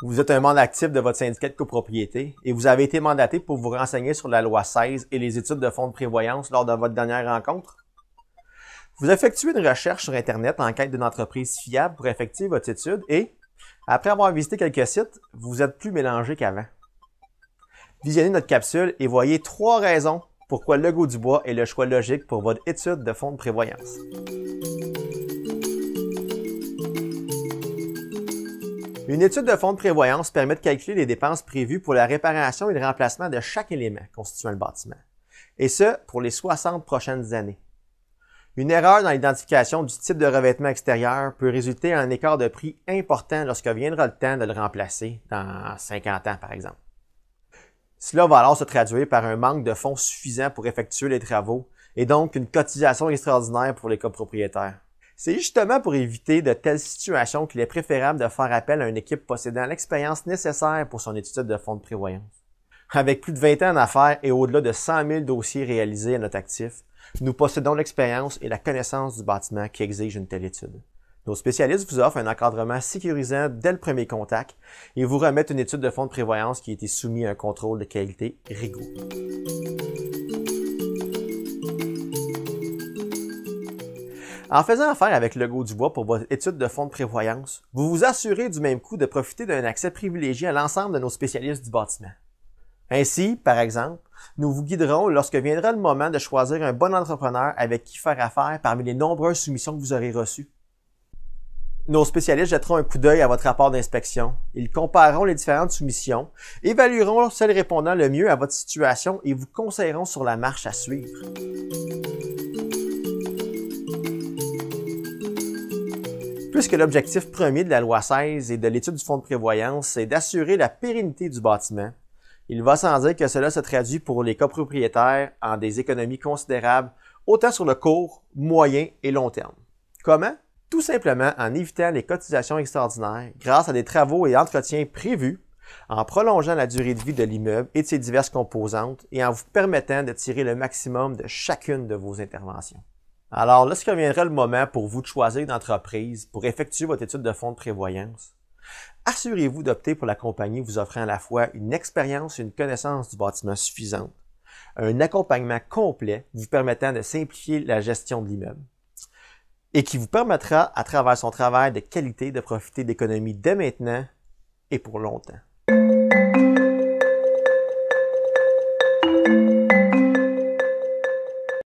Vous êtes un membre actif de votre syndicat de copropriété et vous avez été mandaté pour vous renseigner sur la loi 16 et les études de fonds de prévoyance lors de votre dernière rencontre. Vous effectuez une recherche sur Internet en quête d'une entreprise fiable pour effectuer votre étude et, après avoir visité quelques sites, vous êtes plus mélangé qu'avant. Visionnez notre capsule et voyez 3 raisons pourquoi Legault Dubois est le choix logique pour votre étude de fonds de prévoyance. Une étude de fonds de prévoyance permet de calculer les dépenses prévues pour la réparation et le remplacement de chaque élément constituant le bâtiment, et ce, pour les 60 prochaines années. Une erreur dans l'identification du type de revêtement extérieur peut résulter en un écart de prix important lorsque viendra le temps de le remplacer, dans 50 ans par exemple. Cela va alors se traduire par un manque de fonds suffisant pour effectuer les travaux et donc une cotisation extraordinaire pour les copropriétaires. C'est justement pour éviter de telles situations qu'il est préférable de faire appel à une équipe possédant l'expérience nécessaire pour son étude de fonds de prévoyance. Avec plus de 20 ans en affaires et au-delà de 100 000 dossiers réalisés à notre actif, nous possédons l'expérience et la connaissance du bâtiment qui exige une telle étude. Nos spécialistes vous offrent un encadrement sécurisant dès le premier contact et vous remettent une étude de fonds de prévoyance qui a été soumise à un contrôle de qualité rigoureux. En faisant affaire avec Legault Dubois pour votre étude de fonds de prévoyance, vous vous assurez du même coup de profiter d'un accès privilégié à l'ensemble de nos spécialistes du bâtiment. Ainsi, par exemple, nous vous guiderons lorsque viendra le moment de choisir un bon entrepreneur avec qui faire affaire parmi les nombreuses soumissions que vous aurez reçues. Nos spécialistes jetteront un coup d'œil à votre rapport d'inspection. Ils compareront les différentes soumissions, évalueront celles répondant le mieux à votre situation et vous conseilleront sur la marche à suivre. Puisque l'objectif premier de la loi 16 et de l'étude du fonds de prévoyance, c'est d'assurer la pérennité du bâtiment, il va sans dire que cela se traduit pour les copropriétaires en des économies considérables, autant sur le court, moyen et long terme. Comment? Tout simplement en évitant les cotisations extraordinaires grâce à des travaux et entretiens prévus, en prolongeant la durée de vie de l'immeuble et de ses diverses composantes et en vous permettant de tirer le maximum de chacune de vos interventions. Alors, lorsque viendra le moment pour vous de choisir une entreprise pour effectuer votre étude de fonds de prévoyance, assurez-vous d'opter pour la compagnie vous offrant à la fois une expérience et une connaissance du bâtiment suffisante, un accompagnement complet vous permettant de simplifier la gestion de l'immeuble, et qui vous permettra, à travers son travail de qualité, de profiter d'économies dès maintenant et pour longtemps.